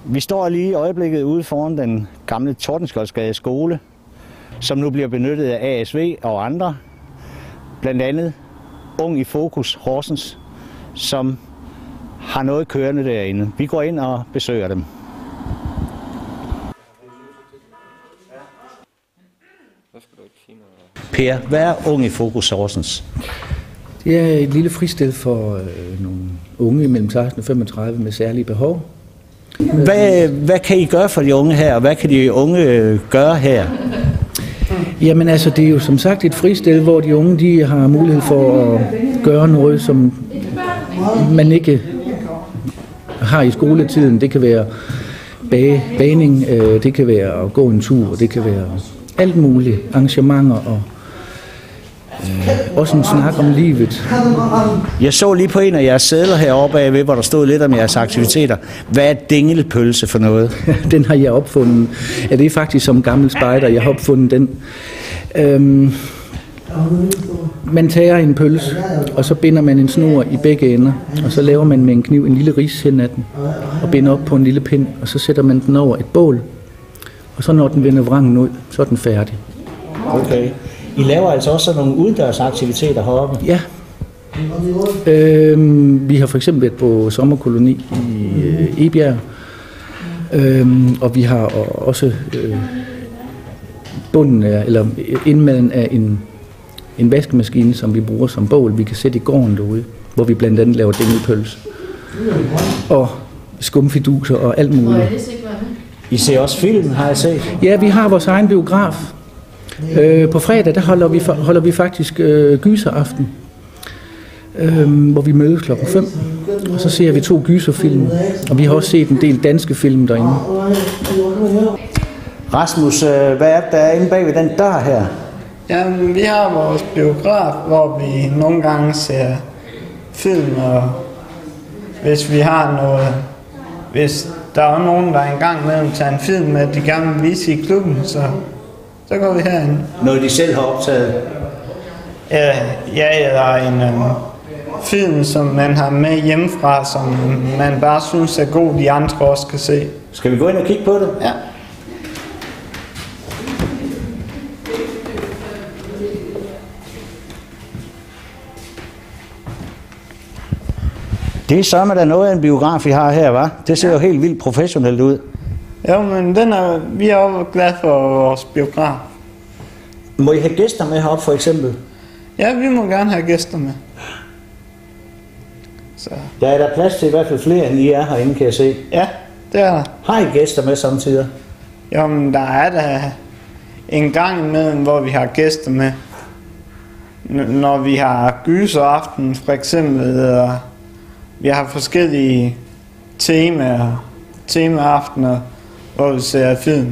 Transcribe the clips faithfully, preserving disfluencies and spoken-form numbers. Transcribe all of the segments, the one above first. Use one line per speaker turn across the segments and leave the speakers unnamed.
Vi står lige i øjeblikket ude foran den gamle Tordenskjoldsgade skole, som nu bliver benyttet af A S V og andre. Blandt andet Ung i Fokus Horsens, som har noget kørende derinde. Vi går ind og besøger dem. Per, hvad er Ung i Fokus Horsens?
Det er et lille fristed for øh, nogle unge mellem seksten og femogtredive med særlige behov.
Hvad, hvad kan I gøre for de unge her, og hvad kan de unge gøre her?
Jamen altså, det er jo som sagt et fristed, hvor de unge de har mulighed for at gøre noget, som man ikke har i skoletiden. Det kan være bage, bagning, øh, det kan være at gå en tur, det kan være alt muligt, arrangementer og øh, også en snak om livet.
Jeg så lige på en af jeres sedler heroppe bagved, hvor der stod lidt om jeres aktiviteter. Hvad er dingelpølse for noget?
Den har jeg opfundet. Ja, det er faktisk som gammel spejder, jeg har opfundet den. Øhm, man tager en pølse, og så binder man en snor i begge ender, og så laver man med en kniv en lille ris hen ad den, og binder op på en lille pind, og så sætter man den over et bål, og så når den vender vrangen ud, så er den færdig.
Okay. I laver altså også nogle udendørsaktiviteter heroppe?
Ja. Øhm, vi har for eksempel været på sommerkoloni i øh, Ebjerg, øhm, og vi har også øh, bunden af, eller indmaden af en, en vaskemaskine, som vi bruger som bål, vi kan sætte i gården derude, hvor vi blandt andet laver dingelpølse og skumfiduser og alt muligt.
I ser også film, har jeg set?
Ja, vi har vores egen biograf. Øh, på fredag der holder, vi, holder vi faktisk øh, gyseraften, øh, hvor vi mødes klokken fem, og så ser vi to gyserfilm, og vi har også set en del danske film derinde.
Rasmus, hvad er der inde bag ved den dør her?
Jamen, vi har vores biograf, hvor vi nogle gange ser film, og hvis vi har noget, hvis der er nogen, der engang med at tage en film med, de gerne vil vise i klubben, så, så går vi herind.
Noget de selv har optaget?
Ja, ja eller en um, film, som man har med hjemmefra, som man bare synes er god, de andre også kan se.
Skal vi gå ind og kigge på det?
Ja.
Det er sørme da noget af en biograf, vi har her, hva'? Det ser ja. jo helt vildt professionelt ud.
Jo, men den er, vi er jo glade for vores biograf.
Må I have gæster med heroppe for eksempel?
Ja, vi må gerne have gæster med. Så.
Der er der plads til i hvert fald flere, end I er herinde, kan jeg se.
Ja, det er der.
Har I gæster med samtidig?
Jo, men der er der en gang imellem, hvor vi har gæster med. N- når vi har gyseraften for eksempel, eller vi har forskellige temaer, temaaftener, hvor vi ser film.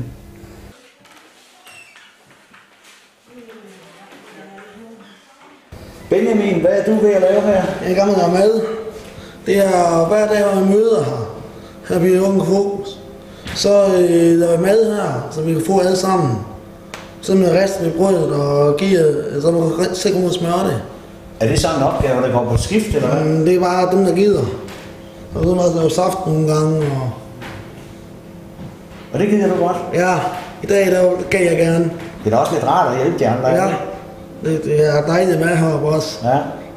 Benjamin, hvad er du ved at lave her?
Jeg er i gang med at lave mad. Det er hver dag, hvor vi møder her. Her bliver Ung i Fokus. Så øh, laver vi mad her, så vi kan få alle sammen. Så med resten af brødet og giver, så man kan sikkert ud og smøre det.
Er det sådan en opgave, der går på skift, eller hvad?
Mm, det er bare dem, der gider. Og så må også lave saft nogle gange. Og,
og det gider du godt?
Ja, i dag der gav jeg gerne.
Det er da også lidt rart at hjælpe de andre.
Ja, det, det er dejligt med heroppe også.
Ja.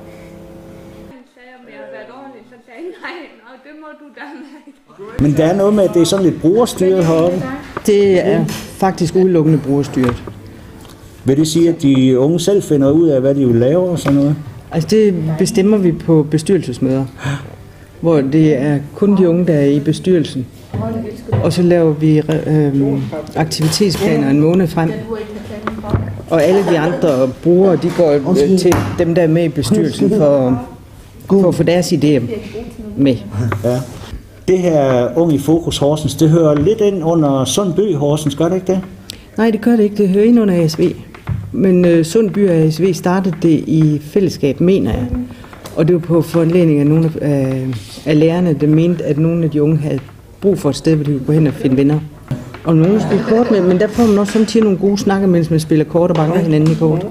Men der er noget med, at det er sådan lidt brugerstyret heroppe.
Det er faktisk udelukkende brugerstyret.
Vil det sige, at de unge selv finder ud af, hvad de vil lave og sådan noget?
Altså det bestemmer vi på bestyrelsesmøder, hvor det er kun de unge, der er i bestyrelsen. Og så laver vi øh, aktivitetsplaner en måned frem. Og alle de andre brugere, de går til dem, der er med i bestyrelsen for, for at få deres idéer med.
Ja. Det her Ung i Fokus Horsens, det hører lidt ind under Sundby Horsens, gør det ikke det?
Nej, det gør det ikke. Det hører ind under A S V. Men øh, Sundby og A S V startede det i fællesskab, mener jeg. Og det var på foranledning af nogle af, af lærerne, der mente, at nogle af de unge havde brug for et sted, hvor de kunne gå hen og finde venner. Og nogen spiller kort med, men der får man også samtidig nogle gode snakker, mens man spiller kort og banker hinanden i kort.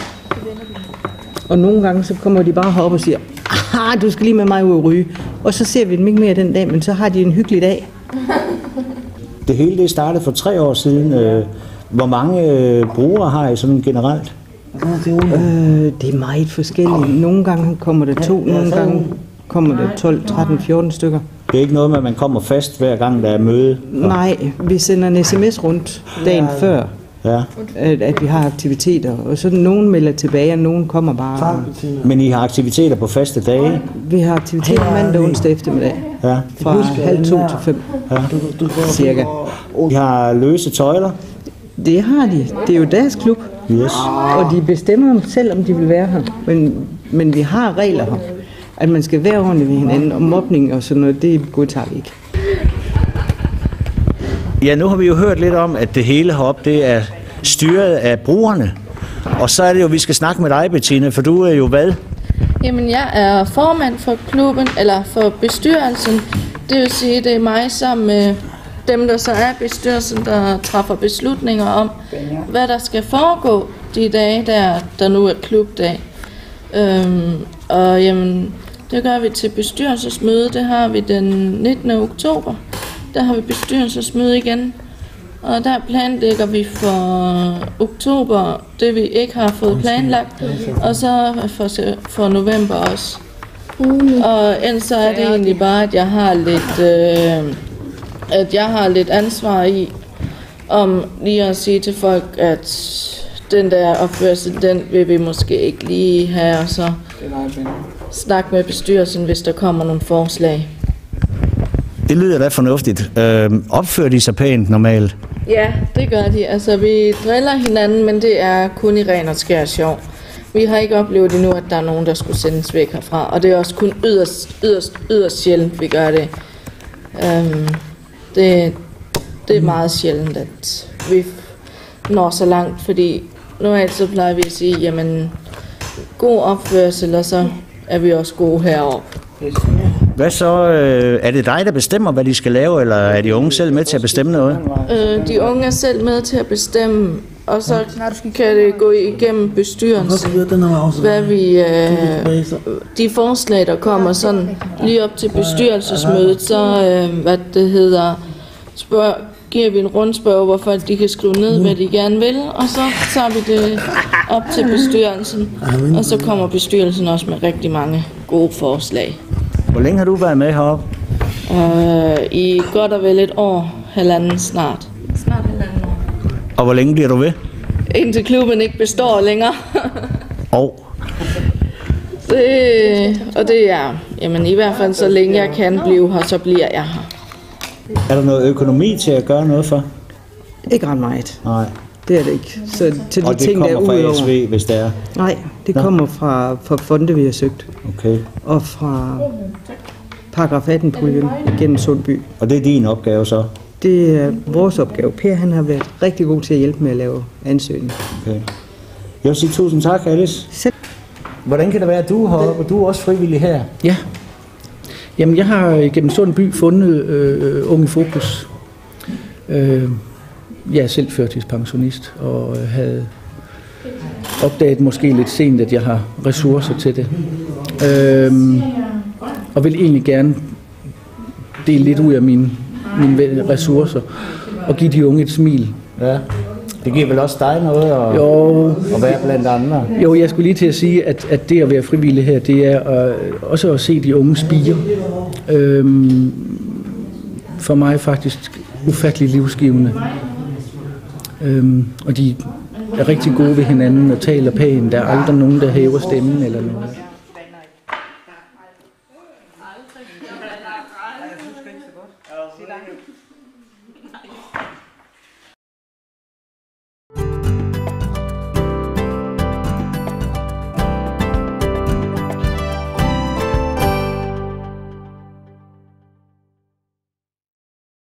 Og nogle gange så kommer de bare herop og siger, ah, du skal lige med mig ud og ryge. Og så ser vi dem ikke mere den dag, men så har de en hyggelig dag.
Det hele det startede for tre år siden. Hvor mange brugere har I sådan generelt?
Øh, det er meget forskelligt. Nogle gange kommer der to, nogle gange kommer der tolv, tretten, fjorten stykker.
Det er ikke noget med, at man kommer fast hver gang, der er møde?
Nej, vi sender en sms rundt dagen før,
ja.
at, at vi har aktiviteter. Og så nogen melder tilbage, og nogen kommer bare.
Men I har aktiviteter på faste dage?
Vi har aktiviteter mandag og onsdag eftermiddag.
Ja.
Fra halv to til fem.
Ja.
Cirka.
I har løse tøjler?
Det har de. Det er jo deres klub.
Yes.
Og de bestemmer selv, om de vil være her. Men, men vi har regler her. At man skal være ordentlig ved hinanden, og mobning og sådan noget, det godtager vi ikke.
Ja, nu har vi jo hørt lidt om, at det hele heroppe, det er styret af brugerne. Og så er det jo, vi skal snakke med dig, Bettina, for du er jo hvad?
Jamen, jeg er formand for klubben, eller for bestyrelsen. Det vil sige, det er mig sammen med dem, der så er bestyrelsen, der træffer beslutninger om, hvad der skal foregå de dage, der, der nu er klubdag. Øhm, og jamen, det gør vi til bestyrelsesmøde. Det har vi den nittende oktober. Der har vi bestyrelsesmøde igen. Og der planlægger vi for oktober det, vi ikke har fået planlagt. Og så for, for november også. Og ellers så er det egentlig bare, at jeg har lidt, øh, at jeg har lidt ansvar i, om lige at sige til folk, at den der opførsel, den vil vi måske ikke lige have, og så snak med bestyrelsen, hvis der kommer nogle forslag.
Det lyder da fornuftigt. Øh, opfører de sig pænt normalt?
Ja, det gør de. Altså, vi driller hinanden, men det er kun i ren og skær sjov. Vi har ikke oplevet endnu, at der er nogen, der skulle sendes væk herfra, og det er også kun yderst, yderst, yderst sjældent, vi gør det. Um, det, det er meget sjældent, at vi når så langt, fordi normalt så plejer vi at sige, jamen, god opførsel, og så er vi også gode heroppe.
Hvad så? Øh, er det dig, der bestemmer, hvad de skal lave, eller er de unge selv med til at bestemme noget?
Øh, de unge er selv med til at bestemme, og så kan det gå igennem bestyrelsen, hvad vi, øh, de forslag, der kommer sådan lige op til bestyrelsesmødet, så øh, hvad det hedder, spørg, giver vi en rundspørg, hvor folk de kan skrive ned, hvad de gerne vil, og så tager vi det op til bestyrelsen, og så kommer bestyrelsen også med rigtig mange gode forslag.
Hvor længe har du været med heroppe?
Øh, I godt og vel et år, halvanden snart. Snart halvanden år.
Og hvor længe bliver du ved?
Indtil klubben ikke består længere.
Og?
Det, og det er, jamen i hvert fald så længe jeg kan blive her, så bliver jeg her.
Er der noget økonomi til at gøre noget for?
Ikke ret meget.
Nej.
Det er det ikke. Så til de
og det
ting, der er
kommer fra A S V,
udover.
hvis det er?
Nej, det
Nå.
kommer fra, fra fonde, vi har søgt.
Okay.
Og fra paragraf atten-puljen gennem Sundby.
Og det er din opgave så?
Det er vores opgave. Per han har været rigtig god til at hjælpe med at lave ansøgning.
Okay. Jeg vil sige tusind tak, Alice.
Selv.
Hvordan kan det være, at du er heroppe, og du er også frivillig her?
Ja. Jamen, jeg har gennem Sundby fundet øh, Ung i Fokus. Øh, jeg er selv førtidspensionist, og øh, havde opdaget måske lidt sent, at jeg har ressourcer til det. Øh, og vil egentlig gerne dele lidt ud af mine, mine ressourcer, og give de unge et smil.
Ja. Det giver vel også dig noget at,
jo,
at være blandt andre?
Jo, jeg skulle lige til at sige, at, at det at være frivillig her, det er at, også at se de unge spire. Øhm, for mig faktisk ufattelig livsgivende. Øhm, og de er rigtig gode ved hinanden og taler pænt. Der er aldrig nogen, der hæver stemmen eller noget.